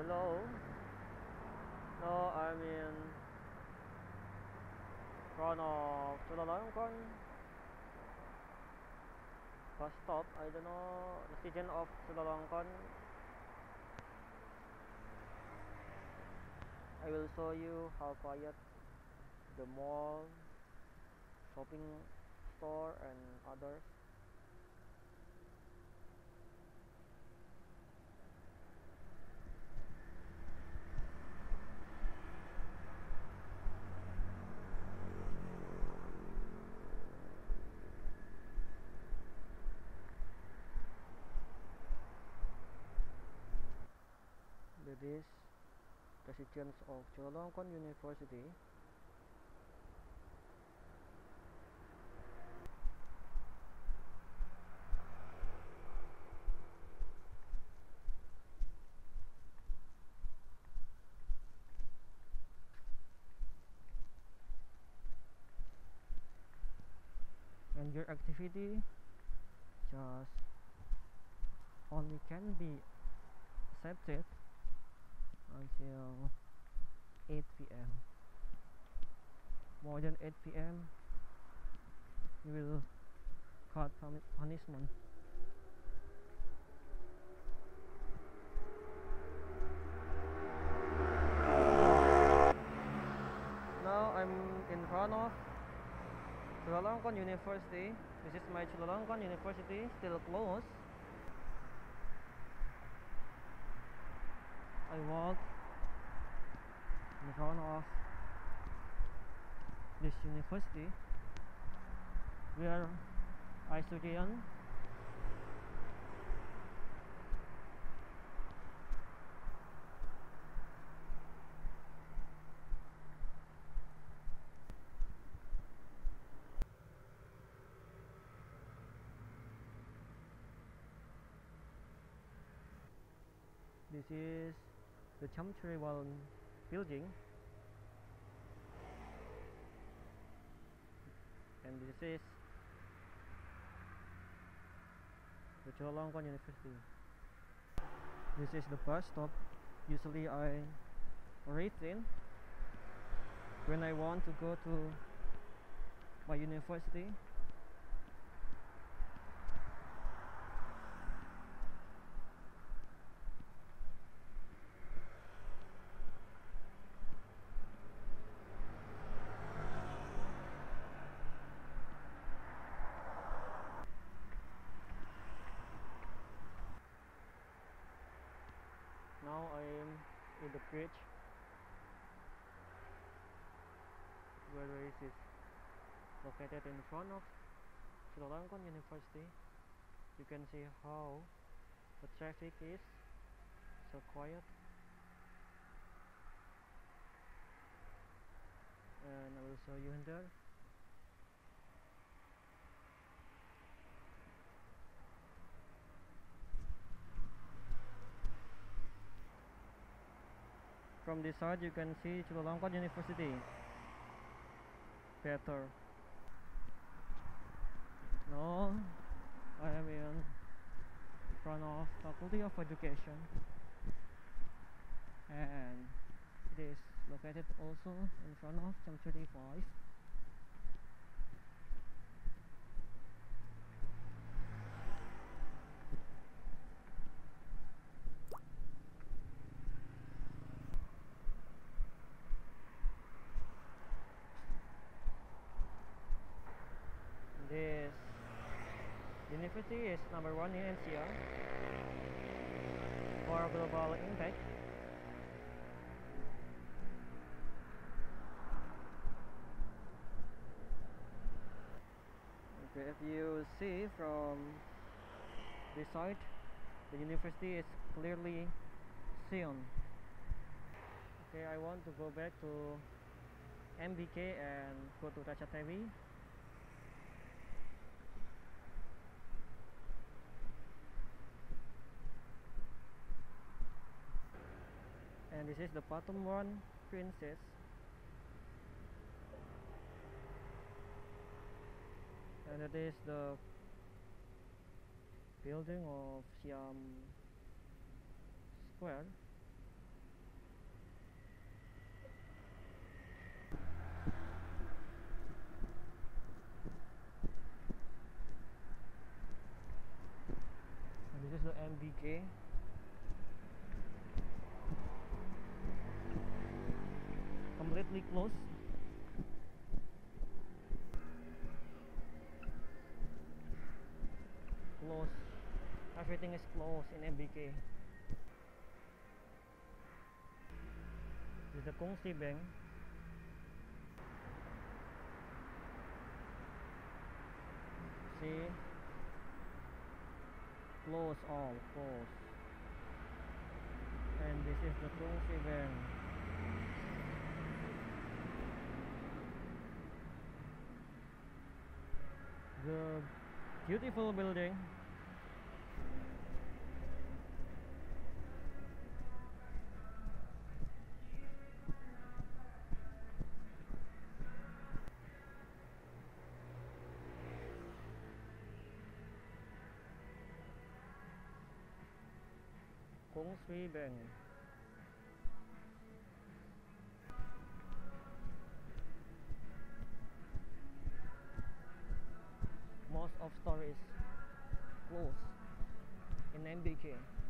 Hello. No, I'm in front of Chulalongkorn bus stop. I don't know the region of Chulalongkorn. I will show you how quiet the mall, shopping store, and others. This is the residence of Chulalongkorn University. And your activity just only can be accepted until 8 p.m. More than 8 p.m. you will cut punishment. Now I'm in front of Chulalongkorn University. This is my Chulalongkorn University, still closed. I walk in front of this university where I study. This is the Chamchuri building, and this is the Chulalongkorn University. This is the bus stop. Usually I ride in when I want to go to my university. Now I am in the bridge where it is located in front of Chulalongkorn University. You can see how the traffic is so quiet, and I will show you in there. From this side you can see Chulalongkorn University better. Now I am in front of Faculty of Education, and it is located also in front of Jam 35. This university is number 1 in NCR for global impact. Okay, if you see from this side, the university is clearly seen. Okay, I want to go back to MBK and go to Ratchathani. And this is the bottom one, Princess. And that is the building of Siam Square. MBK. Completely closed. Closed. Everything is closed in MBK. This is the Kongsi Bank. See, close all, close. And this is the Kongsi Bank. The beautiful building. Kongsi Bank. Most of store is closed in MBK.